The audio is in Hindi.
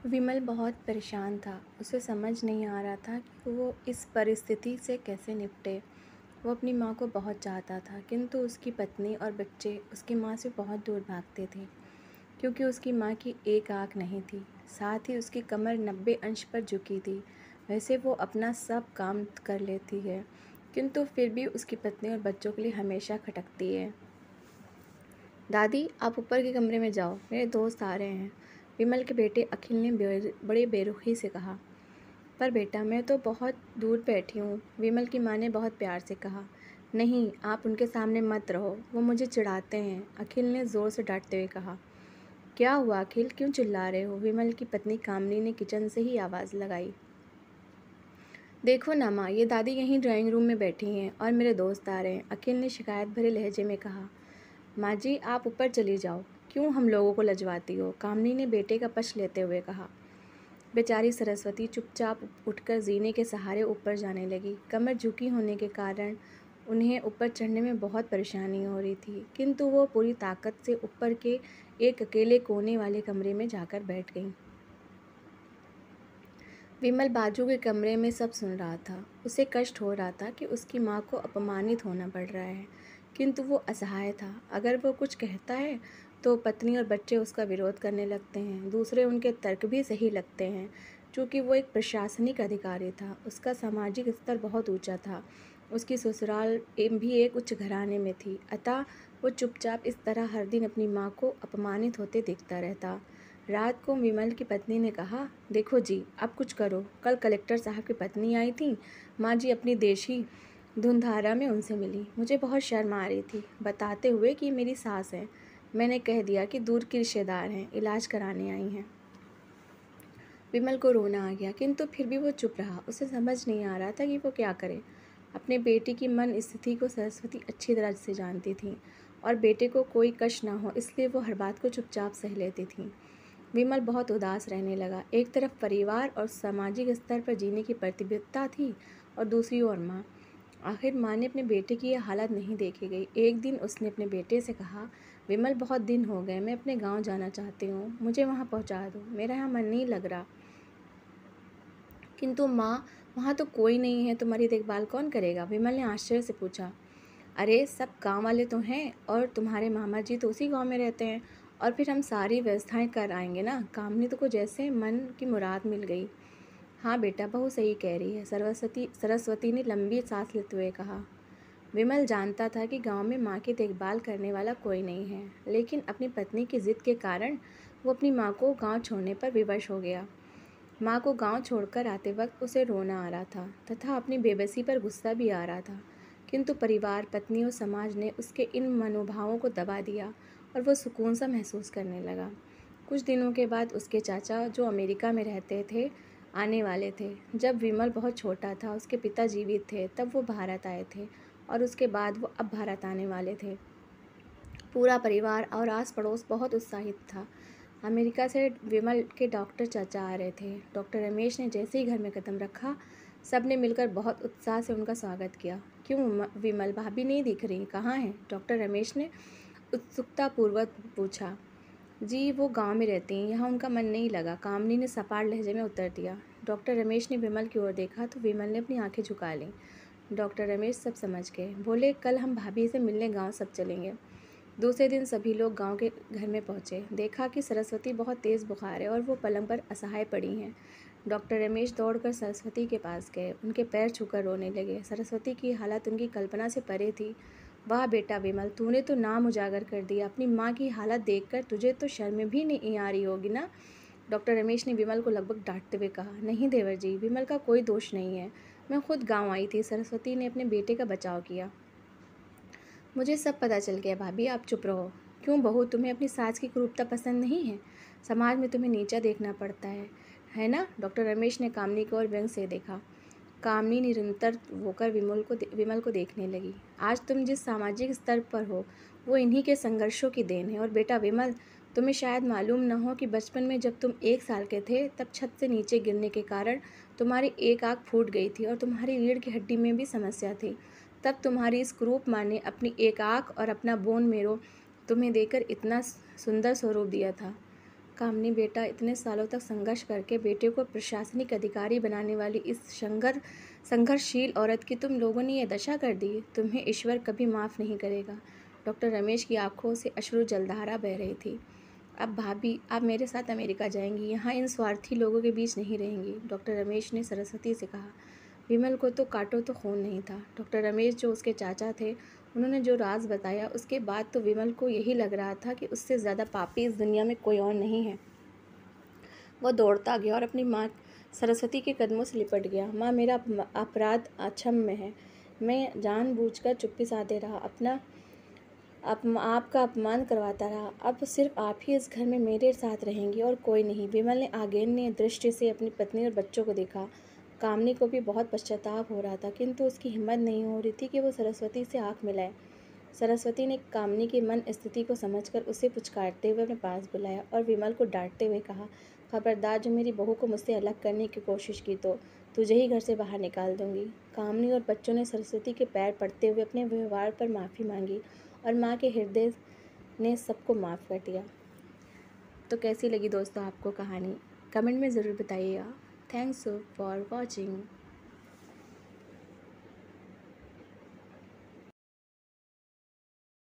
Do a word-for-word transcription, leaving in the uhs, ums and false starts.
विमल बहुत परेशान था। उसे समझ नहीं आ रहा था कि वो इस परिस्थिति से कैसे निपटे। वो अपनी माँ को बहुत चाहता था, किंतु उसकी पत्नी और बच्चे उसकी माँ से बहुत दूर भागते थे, क्योंकि उसकी माँ की एक आँख नहीं थी। साथ ही उसकी कमर नब्बे अंश पर झुकी थी। वैसे वो अपना सब काम कर लेती है, किंतु फिर भी उसकी पत्नी और बच्चों के लिए हमेशा खटकती है। दादी, आप ऊपर के कमरे में जाओ, मेरे दोस्त आ रहे हैं, विमल के बेटे अखिल ने बेर, बड़े बेरुखी से कहा। पर बेटा, मैं तो बहुत दूर बैठी हूँ, विमल की माँ ने बहुत प्यार से कहा। नहीं, आप उनके सामने मत रहो, वो मुझे चिढ़ाते हैं, अखिल ने ज़ोर से डांटते हुए कहा। क्या हुआ अखिल, क्यों चिल्ला रहे हो? विमल की पत्नी कामनी ने किचन से ही आवाज़ लगाई। देखो ना माँ, ये दादी यहीं ड्राइंग रूम में बैठी हैं और मेरे दोस्त आ रहे हैं, अखिल ने शिकायत भरे लहजे में कहा। माँ जी, आप ऊपर चली जाओ, क्यों हम लोगों को लजवाती हो? कामनी ने बेटे का पक्ष लेते हुए कहा। बेचारी सरस्वती चुपचाप उठकर जीने के सहारे ऊपर जाने लगी। कमर झुकी होने के कारण उन्हें ऊपर चढ़ने में बहुत परेशानी हो रही थी, किंतु वो पूरी ताकत से ऊपर के एक अकेले कोने वाले कमरे में जाकर बैठ गईं। विमल बाजू के कमरे में सब सुन रहा था। उसे कष्ट हो रहा था कि उसकी माँ को अपमानित होना पड़ रहा है, किंतु वो असहाय था। अगर वो कुछ कहता है तो पत्नी और बच्चे उसका विरोध करने लगते हैं। दूसरे उनके तर्क भी सही लगते हैं। चूँकि वो एक प्रशासनिक अधिकारी था, उसका सामाजिक स्तर बहुत ऊंचा था। उसकी ससुराल भी एक उच्च घराने में थी, अतः वो चुपचाप इस तरह हर दिन अपनी माँ को अपमानित होते देखता रहता। रात को विमल की पत्नी ने कहा, देखो जी, अब कुछ करो। कल कलेक्टर साहब की पत्नी आई थी, माँ जी अपनी देशी धुंधारा में उनसे मिली। मुझे बहुत शर्म आ रही थी, बताते हुए कि मेरी सास है। मैंने कह दिया कि दूर की रिश्तेदार हैं, इलाज कराने आई हैं। विमल को रोना आ गया, किंतु फिर भी वो चुप रहा। उसे समझ नहीं आ रहा था कि वो क्या करे। अपने बेटे की मन स्थिति को सरस्वती अच्छी तरह से जानती थी, और बेटे को कोई कष्ट ना हो इसलिए वो हर बात को चुपचाप सह लेती थी। विमल बहुत उदास रहने लगा। एक तरफ परिवार और सामाजिक स्तर पर जीने की प्रतिबद्धता थी, और दूसरी ओर माँ। आखिर माँ ने अपने बेटे की यह हालत नहीं देखी गई। एक दिन उसने अपने बेटे से कहा, विमल, बहुत दिन हो गए, मैं अपने गांव जाना चाहती हूँ, मुझे वहाँ पहुँचा दो, मेरा यहाँ मन नहीं लग रहा। किंतु माँ, वहाँ तो कोई नहीं है, तुम्हारी देखभाल कौन करेगा? विमल ने आश्चर्य से पूछा। अरे, सब गांव वाले तो हैं, और तुम्हारे मामा जी तो उसी गांव में रहते हैं, और फिर हम सारी व्यवस्थाएं कर आएंगे ना। कामनी तो को जैसे मन की मुराद मिल गई। हाँ बेटा, बहू सही कह रही है, सरस्वती सरस्वती ने लंबी सांस लेते हुए कहा। विमल जानता था कि गांव में माँ की देखभाल करने वाला कोई नहीं है, लेकिन अपनी पत्नी की जिद के कारण वो अपनी माँ को गांव छोड़ने पर विवश हो गया। माँ को गांव छोड़कर आते वक्त उसे रोना आ रहा था, तथा अपनी बेबसी पर गुस्सा भी आ रहा था, किंतु परिवार, पत्नी और समाज ने उसके इन मनोभावों को दबा दिया, और वो सुकून सा महसूस करने लगा। कुछ दिनों के बाद उसके चाचा, जो अमेरिका में रहते थे, आने वाले थे। जब विमल बहुत छोटा था, उसके पिता जीवित थे, तब वो भारत आए थे, और उसके बाद वो अब भारत आने वाले थे। पूरा परिवार और आस पड़ोस बहुत उत्साहित था। अमेरिका से विमल के डॉक्टर चाचा आ रहे थे। डॉक्टर रमेश ने जैसे ही घर में कदम रखा, सब ने मिलकर बहुत उत्साह से उनका स्वागत किया। क्यों विमल, भाभी नहीं दिख रही, कहाँ हैं? डॉक्टर रमेश ने उत्सुकतापूर्वक पूछा। जी, वो गांव में रहती हैं, यहाँ उनका मन नहीं लगा, कामनी ने सपाट लहजे में उत्तर दिया। डॉक्टर रमेश ने विमल की ओर देखा तो विमल ने अपनी आंखें झुका लीं। डॉक्टर रमेश सब समझ गए। बोले, कल हम भाभी से मिलने गांव सब चलेंगे। दूसरे दिन सभी लोग गांव के घर में पहुंचे। देखा कि सरस्वती बहुत तेज़ बुखार है और वो पलंग पर असहाय पड़ी हैं। डॉक्टर रमेश दौड़कर सरस्वती के पास गए, उनके पैर छूकर रोने लगे। सरस्वती की हालत उनकी कल्पना से परे थी। वाह बेटा विमल, तूने तो नाम उजागर कर दिया। अपनी माँ की हालत देखकर तुझे तो शर्म भी नहीं आ रही होगी ना? डॉक्टर रमेश ने विमल को लगभग डांटते हुए कहा। नहीं देवर जी, विमल का कोई दोष नहीं है, मैं खुद गाँव आई थी। सरस्वती ने अपने बेटे का बचाव किया। मुझे सब पता चल गया भाभी, आप चुप रहो। क्यों बहू, तुम्हें अपनी सास की क्रूरता पसंद नहीं है? समाज में तुम्हें नीचा देखना पड़ता है है ना? डॉक्टर रमेश ने कामनी को और व्यंग से देखा। कामनी निरंतर होकर विमल को विमल को देखने लगी। आज तुम जिस सामाजिक स्तर पर हो, वो इन्हीं के संघर्षों की देन है। और बेटा विमल, तुम्हें शायद मालूम न हो कि बचपन में जब तुम एक साल के थे, तब छत से नीचे गिरने के कारण तुम्हारी एक आँख फूट गई थी, और तुम्हारी रीढ़ की हड्डी में भी समस्या थी। तब तुम्हारी इस क्रूप माँ ने अपनी एक आँख और अपना बोन मेरो तुम्हें देकर इतना सुंदर स्वरूप दिया था। कामनी बेटा, इतने सालों तक संघर्ष करके बेटे को प्रशासनिक अधिकारी बनाने वाली इस संघर्ष संघर्षशील औरत की तुम लोगों ने यह दशा कर दी। तुम्हें ईश्वर कभी माफ़ नहीं करेगा। डॉक्टर रमेश की आंखों से अश्रु जलधारा बह रही थी। अब भाभी, आप मेरे साथ अमेरिका जाएंगी, यहाँ इन स्वार्थी लोगों के बीच नहीं रहेंगी, डॉक्टर रमेश ने सरस्वती से कहा। विमल को तो काटो तो खून नहीं था। डॉक्टर रमेश जो उसके चाचा थे, उन्होंने जो राज बताया, उसके बाद तो विमल को यही लग रहा था कि उससे ज़्यादा पापी इस दुनिया में कोई और नहीं है। वह दौड़ता गया और अपनी माँ सरस्वती के कदमों से लिपट गया। माँ, मेरा अपराध अक्षम्य है। मैं जानबूझकर चुप्पी साधे रहा, अपना आप आपका अपमान करवाता रहा। अब सिर्फ आप ही इस घर में मेरे साथ रहेंगी और कोई नहीं। विमल ने आगेन्य दृष्टि से अपनी पत्नी और बच्चों को देखा। कामनी को भी बहुत पश्चाताप हो रहा था, किंतु उसकी हिम्मत नहीं हो रही थी कि वो सरस्वती से आंख मिलाए। सरस्वती ने कामनी की मन स्थिति को समझकर उसे पुचकारते हुए अपने पास बुलाया और विमल को डांटते हुए कहा, खबरदार, जो मेरी बहू को मुझसे अलग करने की कोशिश की तो तुझे ही घर से बाहर निकाल दूंगी। कामनी और बच्चों ने सरस्वती के पैर पड़ते हुए अपने व्यवहार पर माफ़ी मांगी और माँ के हृदय ने सबको माफ़ कर दिया। तो कैसी लगी दोस्तों आपको कहानी? कमेंट में ज़रूर बताइएगा। Thanks for watching.